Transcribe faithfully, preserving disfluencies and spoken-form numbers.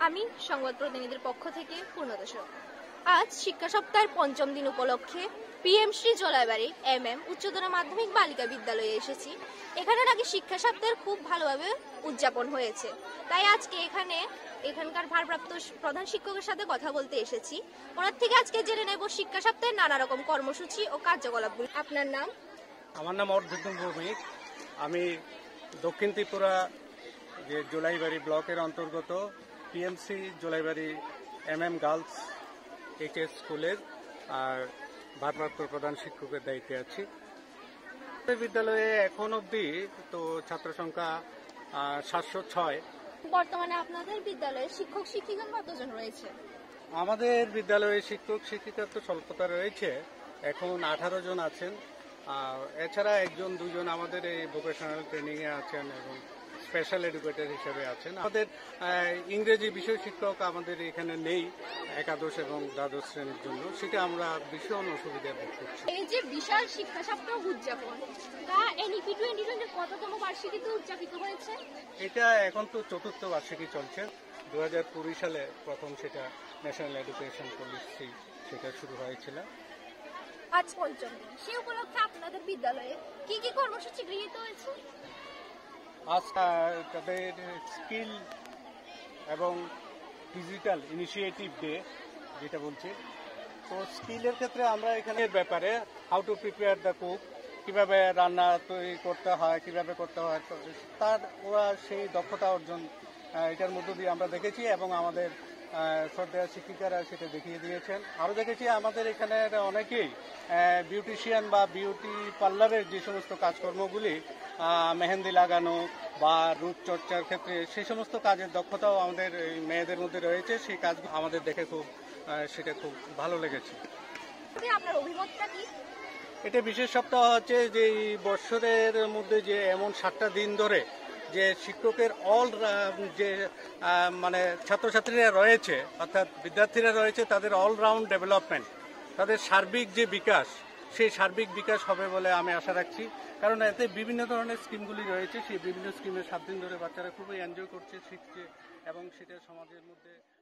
আমি সংবাদ প্রতিনিধির পক্ষ থেকে পূর্ণদর্শক। আজ শিক্ষা সপ্তাহের পঞ্চম দিন উপলক্ষে PM Shri Jalaibari M M উচ্চতর মাধ্যমিক বালিকা বিদ্যালয়ে এসেছি। এখানে নাকি শিক্ষা সপ্তাহের খুব ভালোভাবে উদযাপন হয়েছে, তাই আজকে এখানে এখানকার ভারপ্রাপ্ত প্রধান শিক্ষকের সাথে কথা বলতে এসেছি। ওনার থেকে আজকে জেনে নেব শিক্ষা সপ্তাহের নানা রকম কর্মসূচি ও কার্যকলাপগুলি। আপনার নাম? আমার নাম অর্ধুতম ভৌমিক। আমি দক্ষিণ ত্রিপুরা যে জোলাইবাড়ি ব্লকের অন্তর্গত PMC Jolaibari M M girls HS স্কুলের আর ভারপ্রাপ্ত প্রধান শিক্ষকের দায়িত্বে আছি। বিদ্যালয়ে এখন অবধি তো ছাত্র সংখ্যা সাতশো ছয়। বর্তমানে আপনাদের বিদ্যালয়ে শিক্ষক শিক্ষিকা কতজন রয়েছে? আমাদের বিদ্যালয়ে শিক্ষক শিক্ষিকা তো স্বল্পতা রয়েছে, এখন আঠারো জন আছেন। আর এছাড়া একজন দুজন আমাদের এই ভোকেশনাল ট্রেনিং এ আছেন এবং স্পেশাল এডুকেটর হিসেবে আছেন। আমাদের ইংরেজি বিষয় শিক্ষক আমাদের এখানে নেই একাদশ এবং দ্বাদশ শ্রেণীর জন্য, সেটা আমরা ভীষণ অসুবিধা ভোগ করছি। এই যে বিশাল শিক্ষা সপ্তাহ উদযাপন, তা এনইপি টোয়েন্টি টোয়েন্টির কততম বার্ষিকীতে উদযাপিত হয়েছে? এটা এখন তো চতুর্থ বার্ষিকী চলছে। দু হাজার কুড়ি সালে প্রথম সেটা ন্যাশনাল এডুকেশন পলিসি সেটা শুরু হয়েছিল। আজ পঞ্চম দিন, সে উপলক্ষে আপনাদের বিদ্যালয়ে কি কি কর্মসূচি গৃহীত হয়েছে? আজ তাদের স্কিল এবং ডিজিটাল ইনিশিয়েটিভ ডে যেটা বলছি, তো স্কিলের ক্ষেত্রে আমরা এখানে ব্যাপারে how to prepare the cook, কীভাবে রান্না তৈরি করতে হয়, কিভাবে করতে হয়, তার ওরা সেই দক্ষতা অর্জন এটার মধ্য দিয়ে আমরা দেখেছি এবং আমাদের শ্রদ্ধেয় শিক্ষিকারা সেটা দেখিয়ে দিয়েছেন। আরও দেখেছি আমাদের এখানে অনেকেই বিউটিশিয়ান বা বিউটি পার্লারের যে সমস্ত কাজকর্মগুলি, মেহেন্দি লাগানো বা রূপচর্চার ক্ষেত্রে সেই সমস্ত কাজের দক্ষতাও আমাদের মেয়েদের মধ্যে রয়েছে। সেই কাজ আমাদের দেখে খুব সেটা খুব ভালো লেগেছে। আপনার অভিমতটা কি? এটা বিশেষ সপ্তাহ হচ্ছে যে এই বছরের মধ্যে যে এমন সাতটা দিন ধরে যে শিক্ষকের অল যে মানে ছাত্রছাত্রীরা রয়েছে অর্থাৎ বিদ্যার্থীরা রয়েছে, তাদের অলরাউন্ড ডেভেলপমেন্ট, তাদের সার্বিক যে বিকাশ, সেই সার্বিক বিকাশ হবে বলে আমি আশা রাখছি। কারণ এতে বিভিন্ন ধরনের স্কিমগুলি রয়েছে, সেই বিভিন্ন স্কিমের সাত দিন ধরে বাচ্চারা খুবই এনজয় করছে, শিখছে এবং সেটা সমাজের মধ্যে